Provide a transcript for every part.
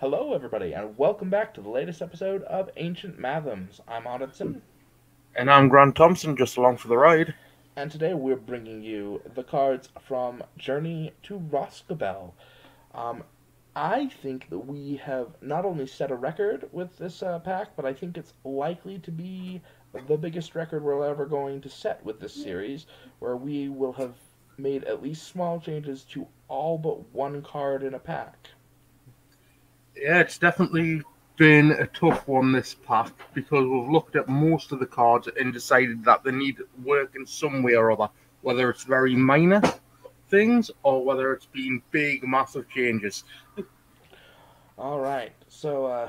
Hello, everybody, and welcome back to the latest episode of Ancient Mathoms. I'm Odinson, And I'm Grant Thompson, just along for the ride. and today we're bringing you the cards from Journey to Rhogobel. Um, I think that we have not only set a record with this pack, but I think it's likely to be the biggest record we're ever going to set with this series, where we will have made at least small changes to all but one card in a pack. Yeah, it's definitely been a tough one this pack because we've looked at most of the cards and decided that they need work in some way or other, whether it's very minor things or whether it's been big, massive changes. All right, so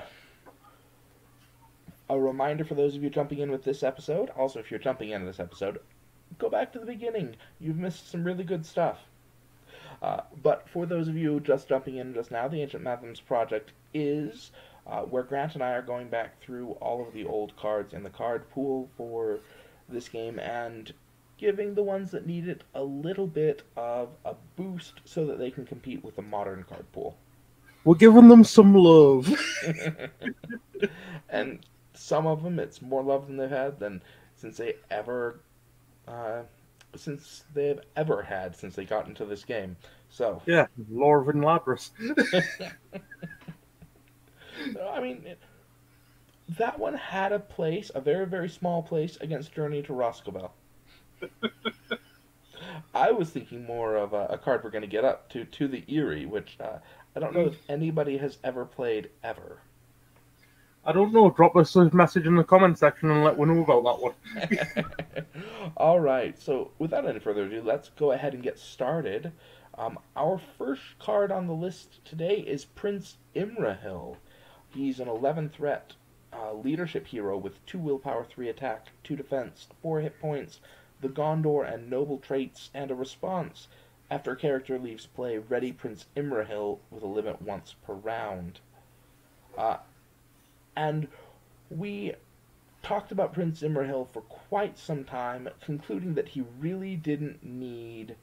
a reminder for those of you jumping in with this episode. Also, if you're jumping into this episode, go back to the beginning. You've missed some really good stuff. But for those of you just jumping in just now, the Ancient Mathoms project is where Grant and I are going back through all of the old cards in the card pool for this game and giving the ones that need it a little bit of a boost so that they can compete with the modern card pool. We're giving them some love. And some of them, it's more love than they've had than since they ever uh, since they've ever had since they got into this game. So, Yeah, Lore of Labras. I mean, that one had a place, a very, very small place against Journey to Rhogobel. I was thinking more of a card we're going to get up to the Eerie, which I don't know if anybody has ever played ever. I don't know. Drop us a message in the comment section and let we know about that one. All right, so without any further ado, let's go ahead and get started. Our first card on the list today is Prince Imrahil. He's an 11 threat leadership hero with 2 willpower, 3 attack, 2 defense, 4 hit points, the Gondor and noble traits, and a response. After a character leaves play, ready Prince Imrahil with a limit once per round. Uh, and we talked about Prince Imrahil for quite some time, concluding that he really didn't need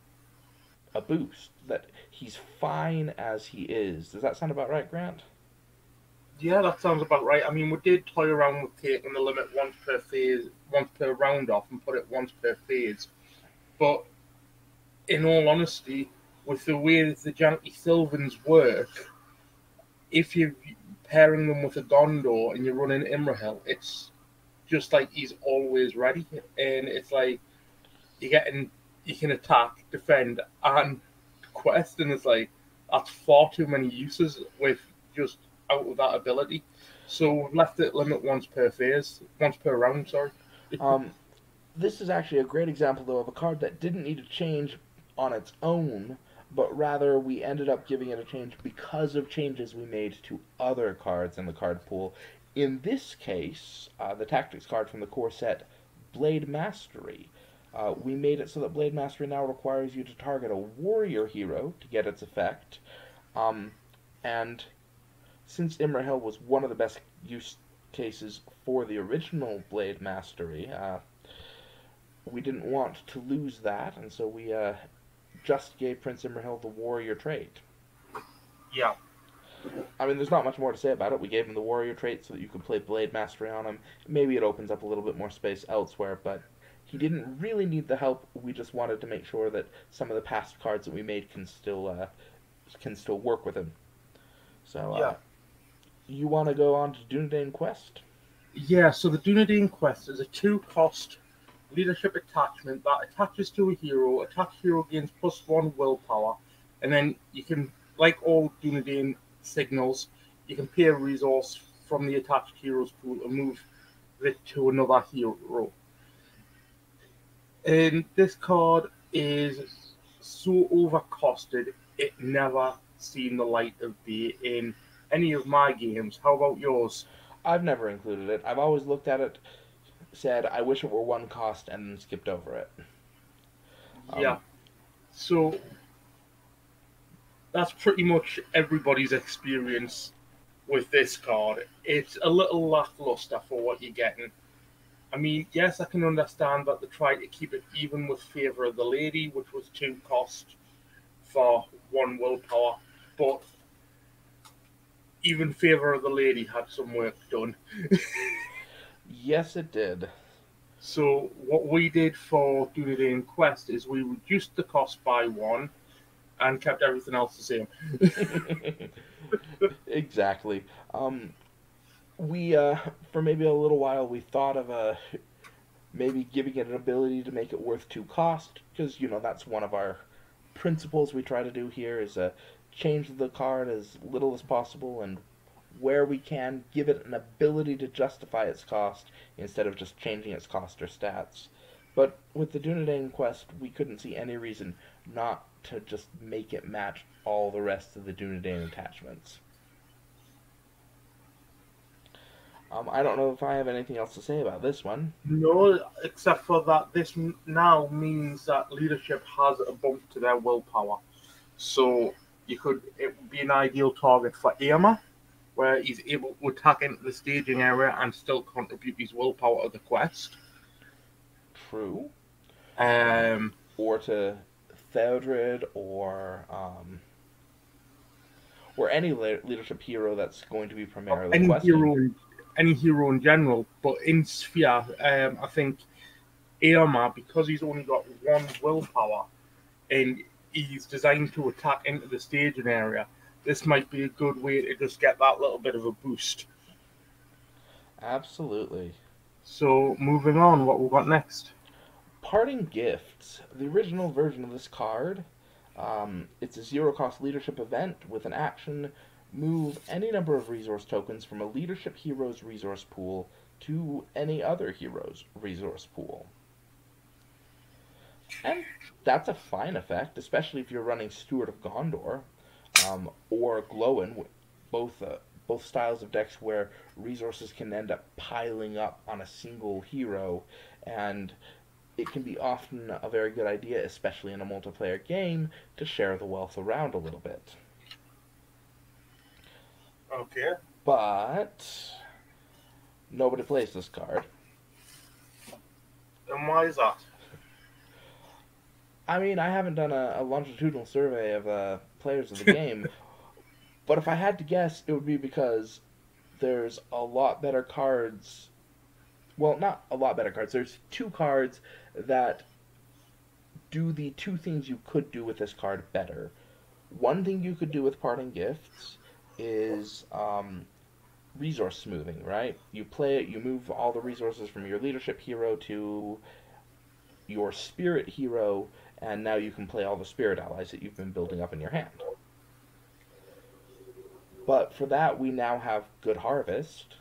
a boost, that he's fine as he is. Does that sound about right, Grant? Yeah, that sounds about right. I mean, we did toy around with taking the limit once per phase, once per round off, and put it once per phase. But in all honesty, with the way that the Janky Sylvans work, if you're pairing them with a Gondor and you're running Imrahil, it's just like he's always ready. And it's like you're getting, you can attack, defend, and quest. And it's like, that's far too many uses with just out of that ability. So we've left it limit once per phase, once per round, sorry. Um, this is actually a great example, though, of a card that didn't need to change on its own, but rather we ended up giving it a change because of changes we made to other cards in the card pool. In this case, the tactics card from the core set, Blade Mastery. We made it so that Blade Mastery now requires you to target a warrior hero to get its effect. Um, and since Imrahil was one of the best use cases for the original Blade Mastery, we didn't want to lose that, and so we just gave Prince Imrahil the warrior trait. Yeah. I mean, there's not much more to say about it. We gave him the warrior trait so that you could play Blade Mastery on him. Maybe it opens up a little bit more space elsewhere, but he didn't really need the help. We just wanted to make sure that some of the past cards that we made can still work with him. So, Yeah. you want to go on to Dunedain Quest? Yeah, so the Dunedain Quest is a 2-cost leadership attachment that attaches to a hero. Attached hero gains +1 willpower, and then you can, like all Dunedain signals, you can pay a resource from the attached hero's pool and move it to another hero. And this card is so overcosted, it never seen the light of day in any of my games. How about yours? I've never included it. I've always looked at it, said, I wish it were one cost, and then skipped over it. Yeah. Um, So that's pretty much everybody's experience with this card. It's a little lackluster for what you're getting. I mean, yes, I can understand that they tried to keep it even with Favour of the Lady, which was 2 cost for 1 willpower, but even Favor of the Lady had some work done. Yes, it did. So what we did for Dunedain Quest is we reduced the cost by one and kept everything else the same. Exactly. We for maybe a little while we thought of maybe giving it an ability to make it worth two cost, because that's one of our principles we try to do here is change the card as little as possible, and where we can give it an ability to justify its cost instead of just changing its cost or stats. But with the Dunedain quest, we couldn't see any reason not to just make it match all the rest of the Dunedain attachments. I don't know if I have anything else to say about this one. No, except for that this now means that leadership has a bump to their willpower. So it would be an ideal target for Irma, where he's able to attack into the staging area and still contribute his willpower to the quest. True. Um, Or to Theodred, or any leadership hero that's going to be primarily questing. any hero in general, but in Sphere, I think Irma, because he's only got one willpower and he's designed to attack into the staging area, this might be a good way to just get that little bit of a boost. Absolutely. So, moving on, what we've got next? Parting Gifts. The original version of this card. It's a zero-cost leadership event with an action. Move any number of resource tokens from a leadership hero's resource pool to any other hero's resource pool. And that's a fine effect, especially if you're running Steward of Gondor or Glowin, both styles of decks where resources can end up piling up on a single hero, and it can be often a very good idea, especially in a multiplayer game, to share the wealth around a little bit. Okay. But nobody plays this card. And why is that? I mean, I haven't done a longitudinal survey of players of the game, but if I had to guess, it would be because there's a lot better cards. Well, not a lot better cards. There's two cards that do the two things you could do with this card better. One thing you could do with Parting Gifts is resource smoothing, right? You play it, you move all the resources from your leadership hero to your spirit hero, and now you can play all the spirit allies that you've been building up in your hand. But for that, we now have Good Harvest,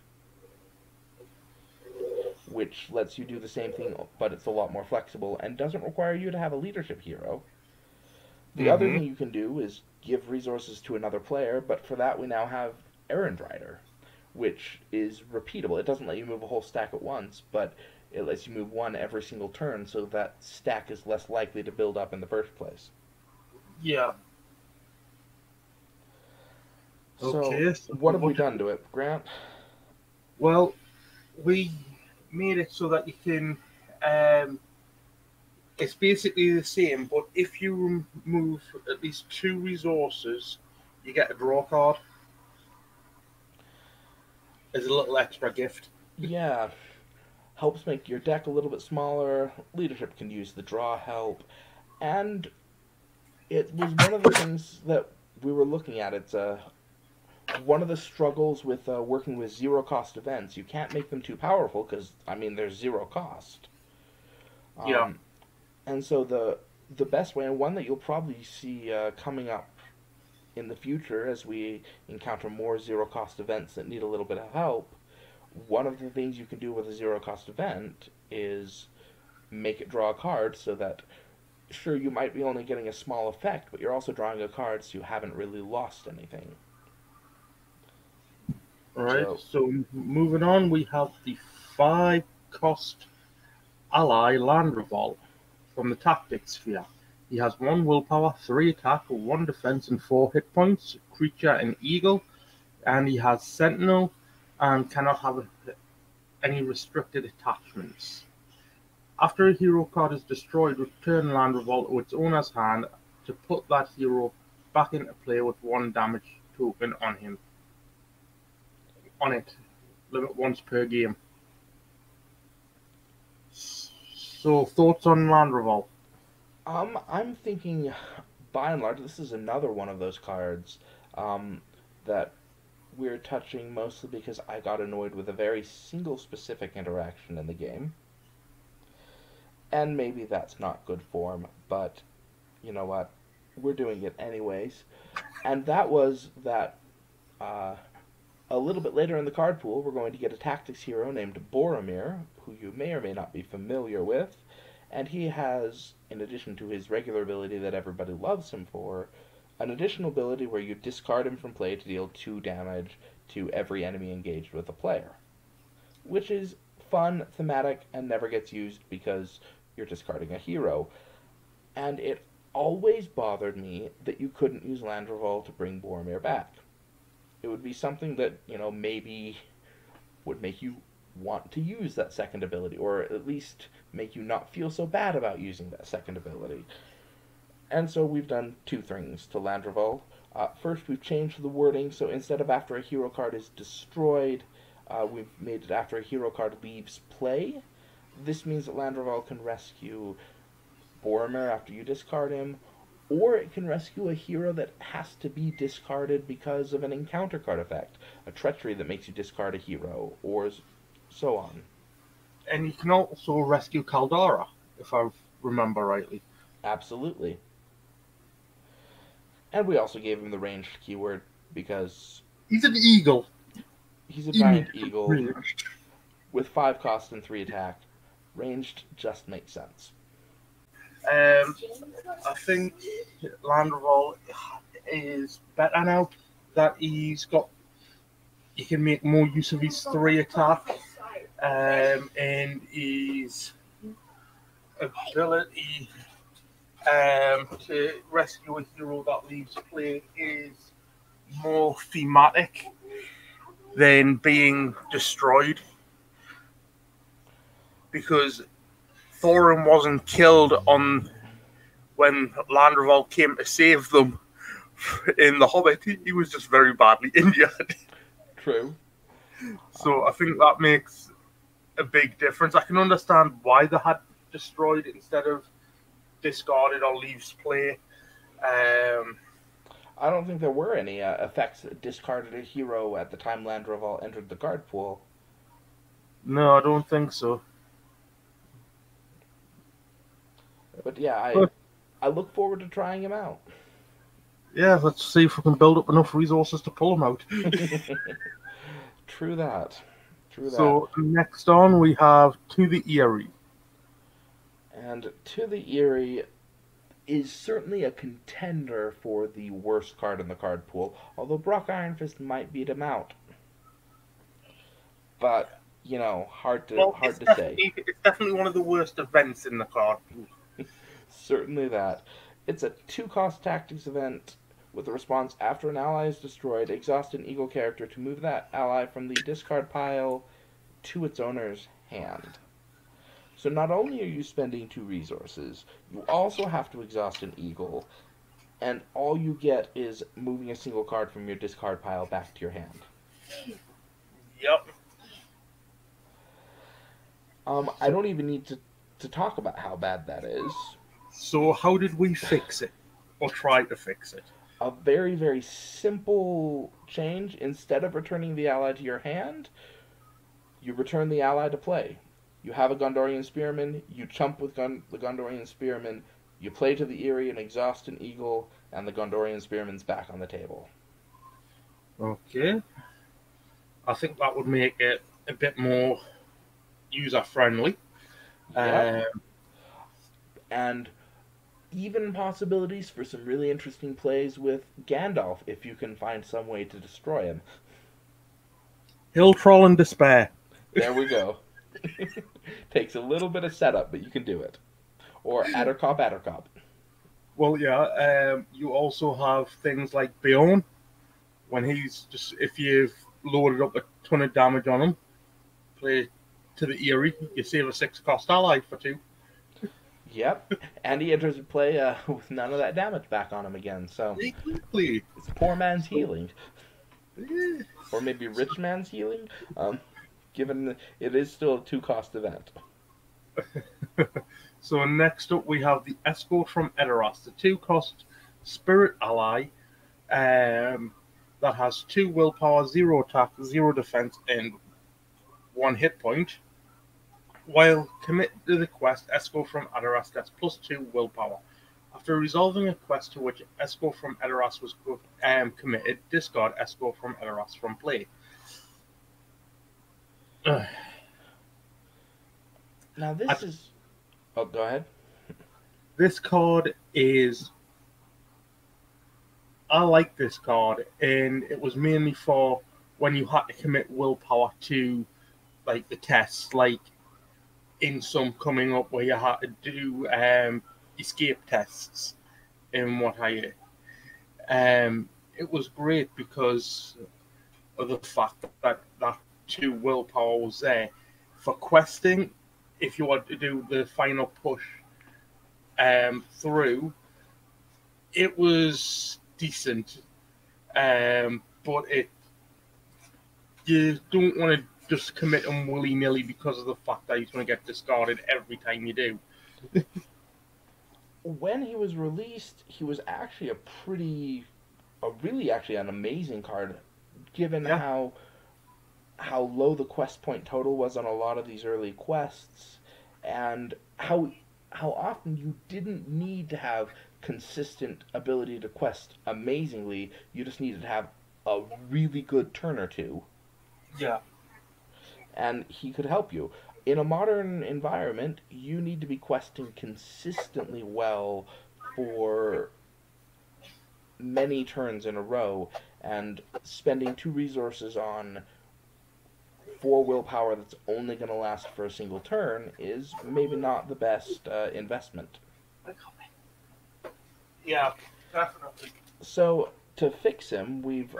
which lets you do the same thing, but it's a lot more flexible and doesn't require you to have a leadership hero. The other thing you can do is give resources to another player, but for that we now have Errand Rider, which is repeatable. It doesn't let you move a whole stack at once, but it lets you move one every single turn, so that stack is less likely to build up in the first place. Yeah. So, okay, what have we done to it, Grant? Well, we made it so that you can... it's basically the same, but if you remove at least two resources, you get a draw card. As a little extra gift. Yeah. Helps make your deck a little bit smaller. Leadership can use the draw help. And it was one of the things that we were looking at. It's one of the struggles with working with zero-cost events. You can't make them too powerful because, I mean, they're zero cost. Yeah. And so the best way, and one that you'll probably see coming up in the future as we encounter more zero-cost events that need a little bit of help, one of the things you can do with a zero-cost event is make it draw a card so that, sure, you might be only getting a small effect, but you're also drawing a card so you haven't really lost anything. Alright, so moving on, we have the 5-cost ally Land Revolt from the Tactics Sphere. He has 1 willpower, 3 attack, 1 defense, and 4 hit points, creature and eagle, and he has Sentinel and cannot have any restricted attachments. After a hero card is destroyed, return Land Revolt to its owner's hand to put that hero back into play with 1 damage token on him. on it. Limit once per game. So, thoughts on Land Revolt? I'm thinking, by and large, this is another one of those cards that we're touching mostly because I got annoyed with a very single specific interaction in the game. And maybe that's not good form, but you know what? We're doing it anyways. And that was that uh, a little bit later in the card pool, we're going to get a tactics hero named Boromir, who you may or may not be familiar with. And he has, in addition to his regular ability that everybody loves him for, an additional ability where you discard him from play to deal 2 damage to every enemy engaged with a player. Which is fun, thematic, and never gets used because you're discarding a hero. And it always bothered me that you couldn't use Landreval to bring Boromir back. It would be something that, maybe would make you want to use that second ability, or at least make you not feel so bad about using that second ability. And so we've done 2 things to Landreval. First, we've changed the wording, so instead of after a hero card is destroyed, we've made it after a hero card leaves play. This means that Landreval can rescue Boromir after you discard him, or it can rescue a hero that has to be discarded because of an encounter card effect, a treachery that makes you discard a hero, or so on. And you can also rescue Caldara, if I remember rightly. Absolutely. And we also gave him the ranged keyword because he's an eagle. He's a giant eagle ranged. With 5 cost and 3 attack. Ranged just makes sense. I think Landreval is better now that he can make more use of his 3 attack and his ability to rescue a hero that leaves play is more thematic than being destroyed, because Thorin wasn't killed when Landreval came to save them in The Hobbit. He was just very badly injured. True. So I think that makes a big difference. I can understand why they had destroyed instead of discarded or leaves play. I don't think there were any effects that discarded a hero at the time Landreval entered the card pool. No, I don't think so. But yeah, I look forward to trying him out. Yeah, let's see if we can build up enough resources to pull him out. True that. So next on we have To the Eyrie. And To the Eyrie is certainly a contender for the worst card in the card pool, although Brock Ironfist might beat him out. But, hard to say. It's definitely one of the worst events in the card pool. Certainly that. It's a 2-cost tactics event with a response after an ally is destroyed. Exhaust an eagle character to move that ally from the discard pile to its owner's hand. So not only are you spending 2 resources, you also have to exhaust an eagle, and all you get is moving a single card from your discard pile back to your hand. Yep. I don't even need to talk about how bad that is. So how did we fix it? Or try to fix it? A very, very simple change. Instead of returning the ally to your hand, you return the ally to play. You have a Gondorian Spearman, you chump with the Gondorian Spearman, you play to the Eyrie and exhaust an eagle, and the Gondorian Spearman's back on the table. Okay. I think that would make it a bit more user-friendly. Yep. And even possibilities for some really interesting plays with Gandalf, if you can find some way to destroy him. Hill Troll and Despair. There we go. Takes a little bit of setup, but you can do it. Or Addercop. Well, yeah. You also have things like Bjorn. When if you've loaded up a ton of damage on him, play To the Eyrie, you save a 6-cost ally for 2. Yep, and he enters play with none of that damage back on him again. So exactly. It's poor man's healing. or maybe Rich Man's Healing, um, given it is still a 2-cost event. So next up we have the Escort from Edoras, the 2-cost spirit ally that has 2 willpower, 0 attack, 0 defense, and 1 hit point. While committed to the quest, Escort from Edoras gets +2 willpower. After resolving a quest to which Escort from Edoras was committed, discard Escort from Edoras from play. Now this is... Oh, go ahead. This card is... I like this card, and it was mainly for when you had to commit willpower to like the tests, like in some coming up where you had to do escape tests and what have you. It was great because of the fact that 2 willpower was there for questing. If you want to do the final push through, it was decent, but you don't want to just commit him willy-nilly because of the fact that he's going to get discarded every time you do. When he was released, he was actually really actually an amazing card, given Yeah. how low the quest point total was on a lot of these early quests, and how often you didn't need to have consistent ability to quest amazingly. You just needed to have a really good turn or two, Yeah. and he could help you. In a modern environment, you need to be questing consistently well for many turns in a row, and spending 2 resources on 4 willpower that's only going to last for a single turn is maybe not the best investment. Yeah, definitely. So to fix him,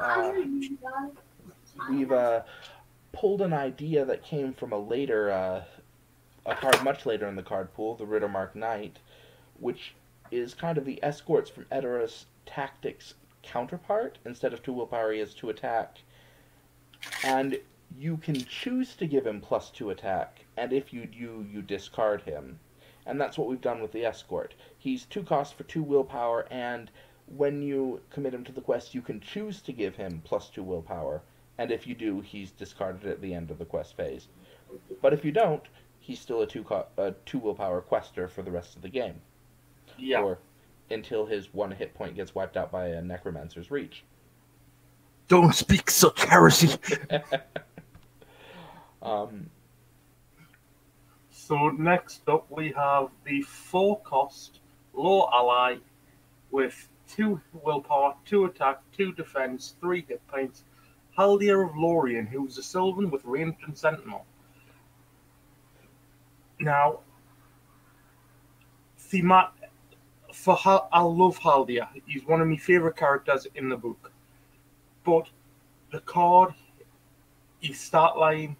we've pulled an idea that came from a card much later in the card pool, the Rittermark Knight, which is kind of the Escorts from Edoras tactics counterpart. Instead of 2 willpower, he has 2 attack, and you can choose to give him +2 attack, and if you do, you discard him. And that's what we've done with the Escort. He's 2 cost for 2 willpower, and when you commit him to the quest, you can choose to give him +2 willpower, and if you do, he's discarded at the end of the quest phase. But if you don't, he's still a 2 willpower quester for the rest of the game. Yeah. Or until his 1 hit point gets wiped out by a Necromancer's Reach. Don't speak such heresy. So next up we have the 4-cost low ally with 2 willpower, 2 attack, 2 defense, 3 hit points, Haldir of Lorien, who's a Sylvan with ranged and sentinel. Now, I love Haldir. He's one of my favourite characters in the book. But the card, his start line,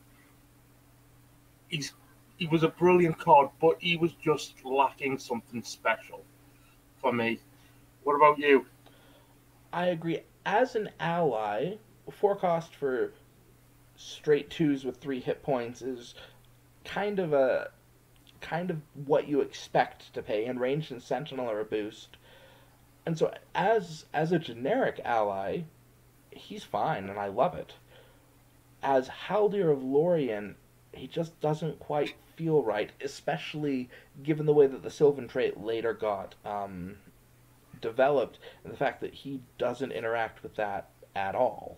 he was a brilliant card, but he was just lacking something special for me. What about you? I agree. As an ally, 4 cost for straight 2s with 3 hit points is kind of what you expect to pay, and ranged and sentinel are a boost. And so as a generic ally, he's fine and I love it. As Haldir of Lorien, he just doesn't quite feel right, especially given the way that the Sylvan trait later got developed, and the fact that he doesn't interact with that at all.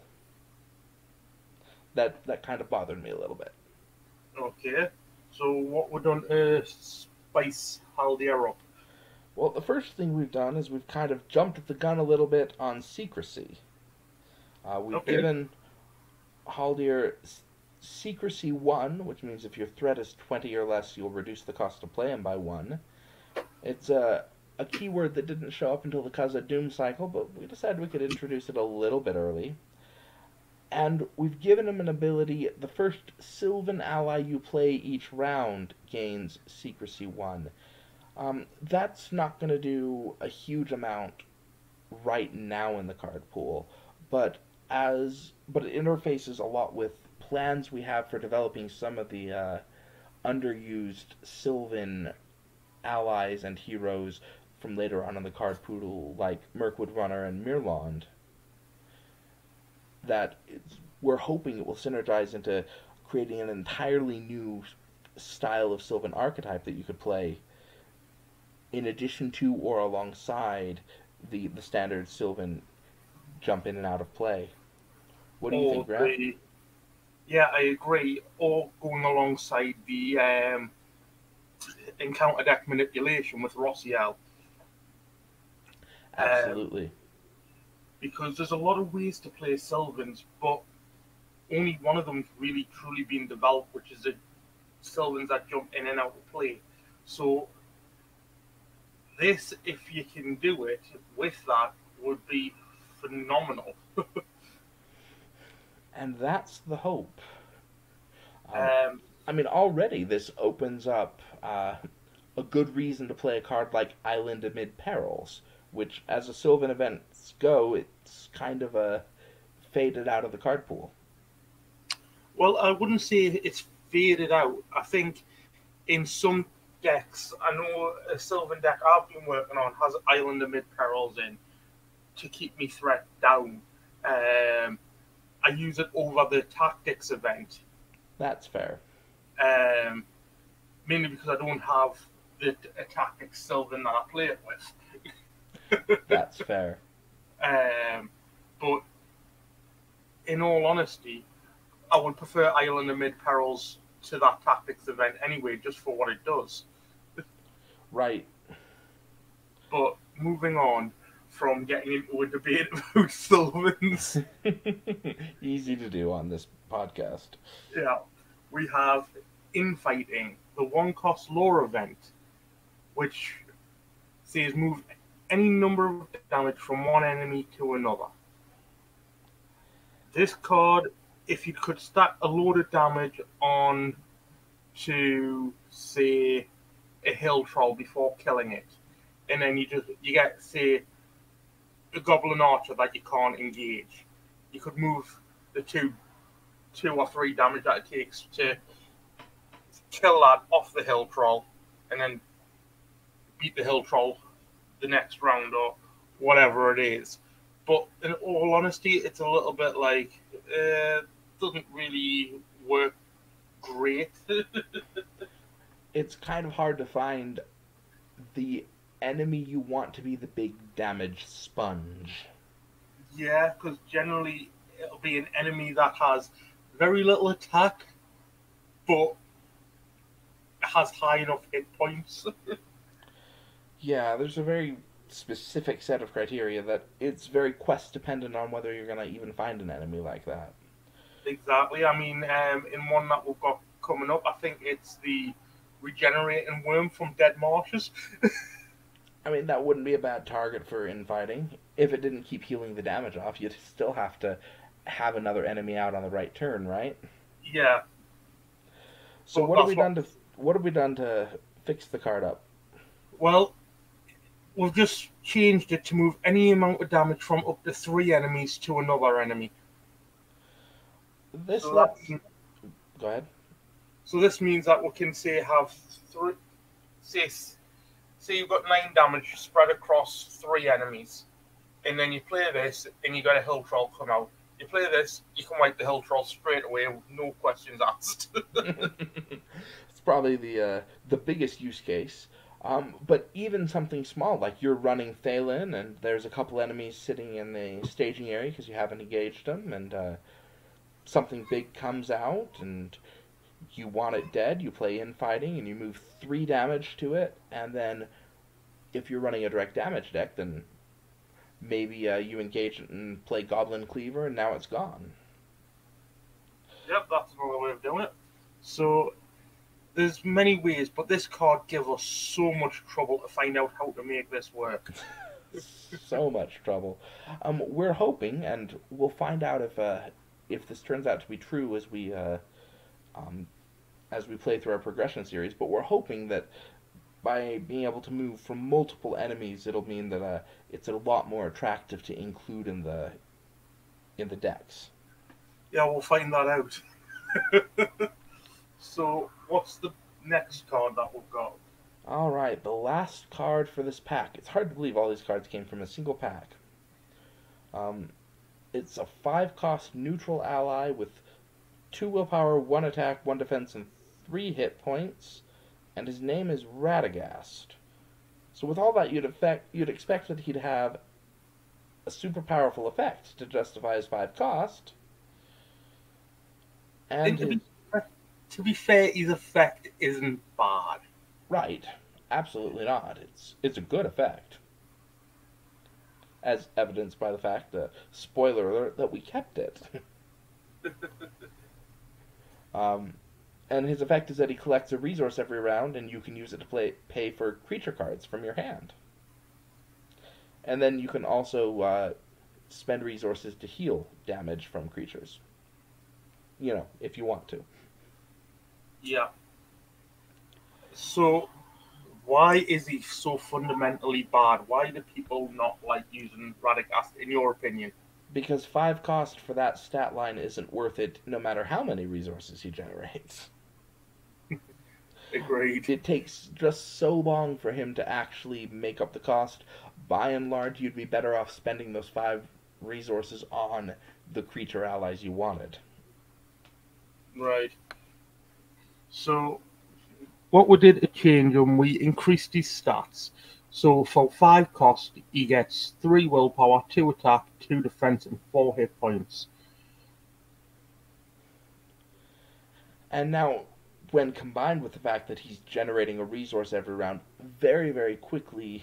That kind of bothered me a little bit. Okay. So what we're done to spice Haldir up? Well, the first thing we've done is we've kind of jumped the gun a little bit on secrecy. We've given Haldir Secrecy 1, which means if your threat is 20 or less, you'll reduce the cost to play him by 1. It's a keyword that didn't show up until the Kaza Doom cycle, but we decided we could introduce it a little bit early. And we've given him an ability: the first Sylvan ally you play each round gains Secrecy 1. That's not going to do a huge amount right now in the card pool, but but it interfaces a lot with plans we have for developing some of the underused Sylvan allies and heroes from later on in the card pool, like Mirkwood Runner and Mirlond, that we're hoping it will synergize into creating an entirely new style of Sylvan archetype that you could play in addition to or alongside the standard Sylvan jump in and out of play. What do you think, Or Grant? the Yeah, I agree. Or going alongside the encounter deck manipulation with Rossiel. Um, Absolutely. because there's a lot of ways to play Sylvans, but only one of them's really truly been developed, which is the Sylvans that jump in and out of play. So this, if you can do it with that, would be phenomenal. And that's the hope. Um, um, I mean, already this opens up a good reason to play a card like Island Amid Perils, which, as the Sylvan events go, it's kind of a faded out of the card pool. well, I wouldn't say it's faded out. I think in some decks, I know a Sylvan deck I've been working on has Island Amid Perils in to keep me threat down. I use it over the Tactics event, That's fair. um, mainly because I don't have the Tactics Sylvan that I play it with. That's fair. But in all honesty, I would prefer Island Amid Perils to that Tactics event anyway, just for what it does. Right. But moving on from getting into a debate about Sylvans, Easy to do on this podcast. yeah, we have Infighting, the one cost lore event, which says move any number of damage from one enemy to another. This card, if you could stack a load of damage on to, say, a hill troll before killing it, and then you get, say, a goblin archer that you can't engage. You could move the two or three damage that it takes to kill that off the hill troll, and then beat the hill troll the next round or whatever it is. But in all honesty, it's a little bit like doesn't really work great. It's kind of hard to find the enemy you want to be the big damage sponge. Yeah, because generally it'll be an enemy that has very little attack, but has high enough hit points. Yeah, there's a very specific set of criteria that it's very quest dependent on whether you're going to even find an enemy like that. Exactly. I mean, in one that we've got coming up, I think it's the regenerating worm from Dead Marshes. I mean, that wouldn't be a bad target for infighting. If it didn't keep healing the damage off, you'd still have to have another enemy out on the right turn, right? Yeah. So But what have that's we done to fix the card up? Well, we've just changed it to move any amount of damage from up to three enemies to another enemy. This So, lets that, Go ahead. so this means that we can say have three. Say you've got 9 damage spread across three enemies, and then you play this, and you got a hill troll come out. You play this, you can wipe the hill troll straight away with no questions asked. It's probably the biggest use case. But even something small, like you're running Thalen, and there's a couple enemies sitting in the staging area because you haven't engaged them, and something big comes out, and you want it dead, you play infighting, and you move 3 damage to it, and then if you're running a direct damage deck, then maybe you engage it and play Goblin Cleaver, and now it's gone. Yep, that's another way of doing it. So there's many ways, but this card gives us so much trouble to find out how to make this work. So much trouble. We're hoping, and we'll find out if this turns out to be true as we play through our progression series. But we're hoping that by being able to move from multiple enemies, it'll mean that it's a lot more attractive to include in in the decks. Yeah, we'll find that out. So, what's the next card that we've got? Alright, the last card for this pack. It's hard to believe all these cards came from a single pack. Um, it's a 5-cost neutral ally with 2 willpower, 1 attack, 1 defense, and 3 hit points. And his name is Radagast. So with all that, you'd expect that he'd have a super powerful effect to justify his 5 cost. And And to be fair, his effect isn't bad. right, absolutely not. It's a good effect, as evidenced by the fact that, spoiler alert, that we kept it. um, and his effect is that he collects a resource every round, and you can use it to pay for creature cards from your hand. And then you can also spend resources to heal damage from creatures. You know, if you want to. Yeah. So, why is he so fundamentally bad? Why do people not like using Radagast, in your opinion? Because 5 cost for that stat line isn't worth it no matter how many resources he generates. Agreed. It takes just so long for him to actually make up the cost. By and large, you'd be better off spending those 5 resources on the creature allies you wanted. Right. So, what we did to change him, we increased his stats. So, for 5 cost, he gets 3 willpower, 2 attack, 2 defense, and 4 hit points. And now, when combined with the fact that he's generating a resource every round, very, very quickly,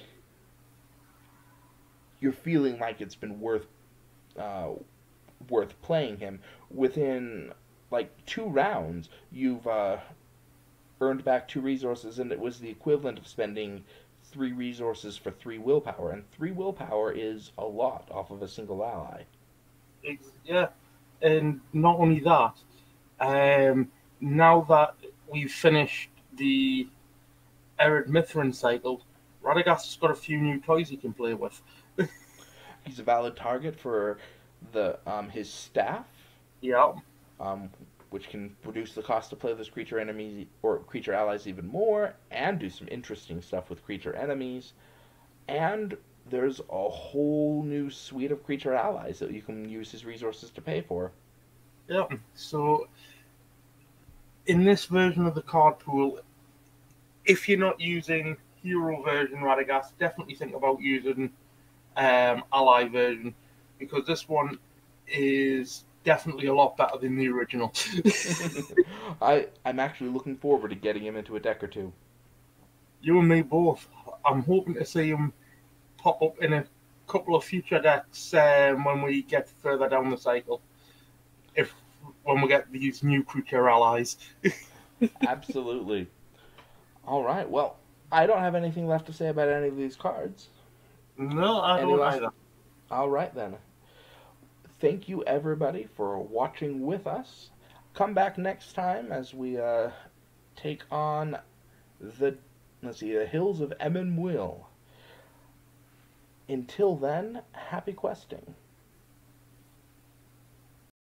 you're feeling like it's been uh, worth playing him. Within like 2 rounds, you've earned back 2 resources, and it was the equivalent of spending 3 resources for 3 willpower, and 3 willpower is a lot off of a single ally. Yeah, and not only that, now that we've finished the Arid Mithrin cycle, Radagast's got a few new toys he can play with. He's a valid target for the his staff, Yeah, um, which can reduce the cost to play those creature enemies or creature allies even more, and do some interesting stuff with creature enemies. And there's a whole new suite of creature allies that you can use his resources to pay for. yeah. So, in this version of the card pool, if you're not using Hero version Radagast, definitely think about using Ally version, because this one is definitely a lot better than the original. I'm actually looking forward to getting him into a deck or two. You and me both. I'm hoping to see him pop up in a couple of future decks when we get further down the cycle. When we get these new creature allies. Absolutely. All right. Well, I don't have anything left to say about any of these cards. No, I Any don't last... either. All right then. Thank you everybody for watching with us. Come back next time as we take on the Hills of Emyn Muil. Until then, happy questing.